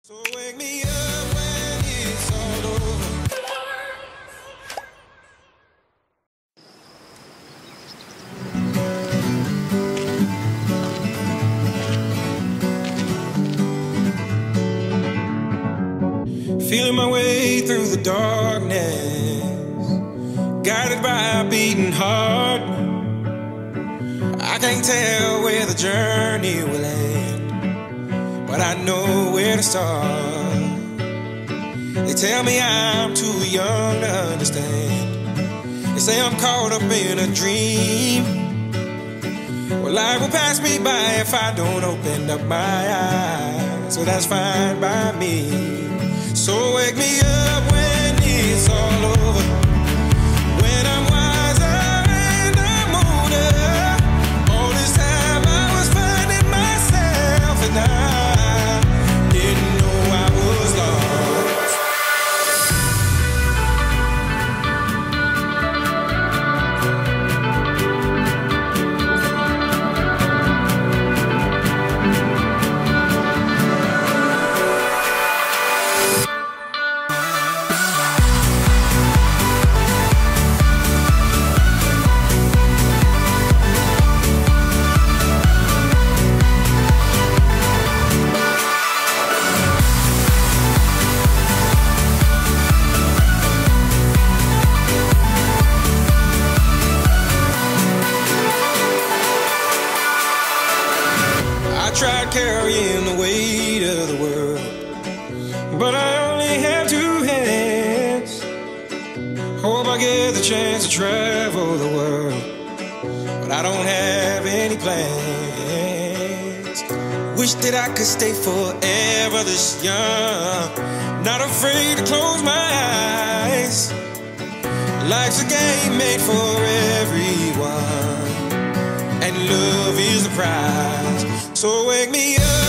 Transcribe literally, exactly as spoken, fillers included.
So wake me up when it's all over. Feeling my way through the darkness, guided by a beating heart. I can't tell where the journey will end, but I know where to start. They tell me I'm too young to understand. They say I'm caught up in a dream. Well, life will pass me by if I don't open up my eyes. So that's fine by me. So wake me up when it's all over, when I'm wiser and I'm older. All this time I was finding myself and I didn't know I was lost. I tried carrying the weight of the world, but I only have two hands. Hope I get the chance to travel the world, but I don't have any plans. Wish that I could stay forever this young, not afraid to close my eyes. Life's a game made for everyone, and love is the prize. So wake me up